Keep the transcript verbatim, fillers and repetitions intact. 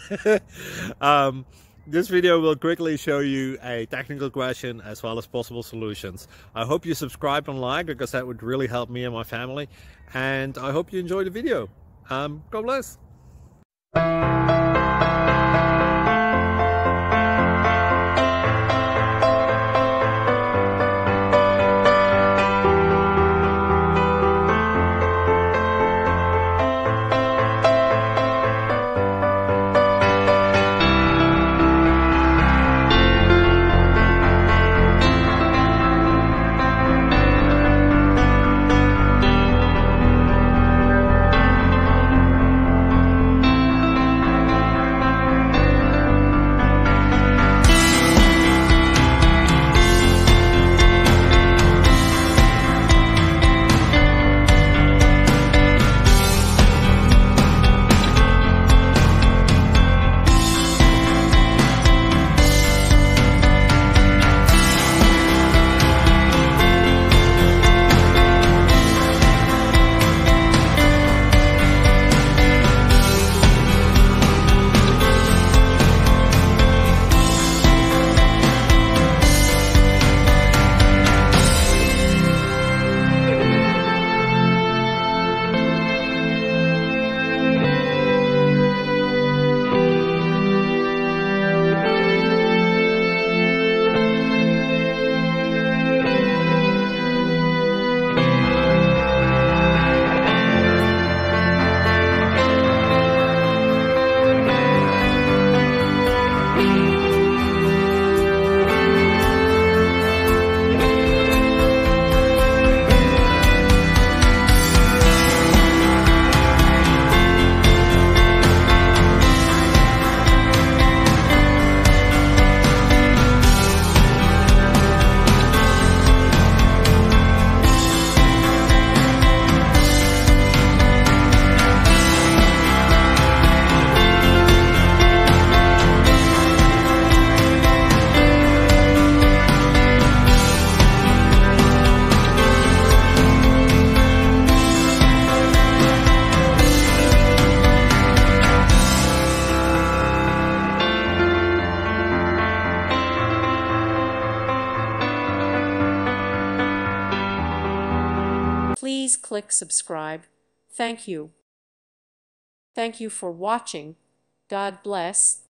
um, this video will quickly show you a technical question as well as possible solutions. I hope you subscribe and like, because that would really help me and my family. And I hope you enjoy the video. Um, God bless. Please click subscribe. Thank you. Thank you for watching. God bless.